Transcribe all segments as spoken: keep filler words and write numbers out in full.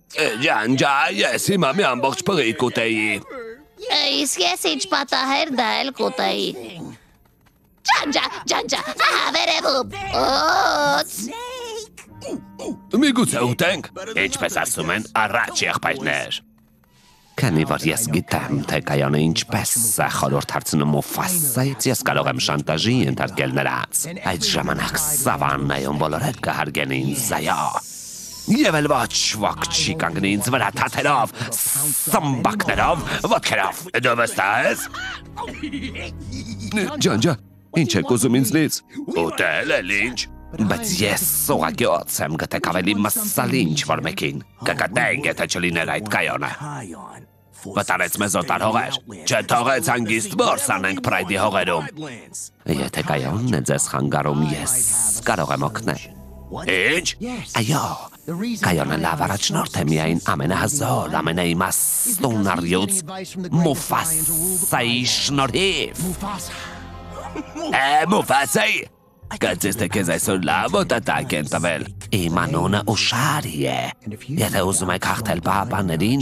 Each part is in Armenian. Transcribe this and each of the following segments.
Ջանջա, ես հիմա մի ամբողջ փղի կուտեի։ Իսկ ես ինչ պատահեր դա էլ կուտեի։ Ջանջա, ջանջա, ահա վերևում։ Օց։ Միգուցե ուտենք։ Ինչպես ասում են, առաջ եղբայրներ։ Քանի որ ես գիտեմ, թե կայանը ինչպես է խորհուրդ հարցնում Մուֆասայից, ես կարող եմ շանտաժի ենթարկել նրանց։ Այդ ժամանակ սավաննայում բոլորը կհարգեն ինձ զայա։ Եվ էլ ոչ ոք չի կանգնի ինձ վրա թաթերով, սմբակներով, ոտքերով։ Դու վստահ ես։ Ջանջա, ինչ եք ուզում ինձնից։ Ուտել էլ ինչ։ Բայց ես ուղղակիոց եմ գտեք ավելի մսալի ինչ-որ մեկին։ Կգտնենք, եթե չլիներ այդ կայոնը։ Վտարեց մեզ օտար հողեր, չթողեց հանգիստ որս անենք Պրայդի հողերում։ Եթե կայոնն է ձեզ խանգարում, ես կարող եմ օգնել։ Ինչ։ Այո, կայոնը լավ առաջնորդ է միայն ամենահզոր, ամենաիմաստուն առյուծ Մուֆասայի շնորհիվ։ Է, Մուֆասայի։ Կարծես թե քեզ այսօր լավ օտատակ են տվել։ Իմ անունը Ուշարի է։ Եթե ուզում եք հաղթել պահապաններին,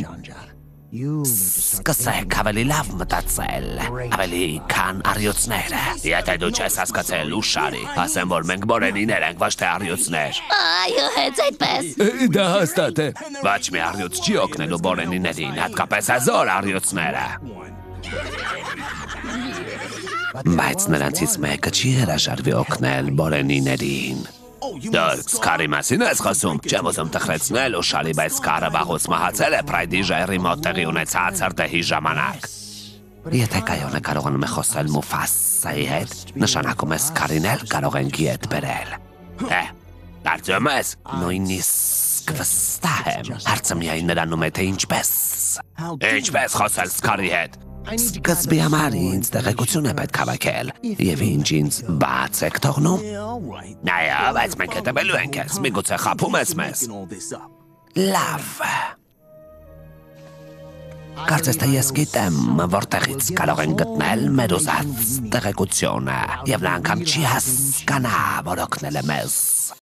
սկսեք ավելի լավ մտածել, ավելի քան առյուծները։ Եթե դու չես հասկացել, Ուշարի, ասեմ, որ մենք բորենիներ ենք, ոչ թե առյուծներ։ Այո, հենց այդպես։ Դա հաստատ է։ Ոչ մի առյուծ չի օգնելու բորենիներին, հատկապես հզոր առյուծները։ Բայց նրանցից մեկը չի հրաժարվի օգնել բորենիներին։ Դու Սկարի մասին ես խոսում, չեմ ուզում տխրեցնել Ուշարի, բայց Սկարը վաղուց մահացել է Պրայդի ժայռի մոտ տեղի ունեցած հրդեհի ժամանակ։ Եթե կայոնը կարողանում է խոսել Մուֆասայի հետ, նշանակում է Սկարին էլ կարող ենք ետ բերել։ Է, կարծում ես, նույնիսկ վստահ եմ, հարցը միայն նրանում է, թե ինչպես։ Ինչպես խոսել Սկարի հետ։ Սկզբի համար ինձ տեղեկություն է պետք հավաքել, և ինչ ինձ բաց եք թողնում։ Այո, բայց մենք հետևելու ենք ես, միգուցե խաբում ես մեզ։ Լավ։ Կարծես թե ես գիտեմ, որտեղից կարող են գտնել մեր ուզած տեղեկությունը, և նա անգամ չի հասկանա, որ օգնել է մեզ։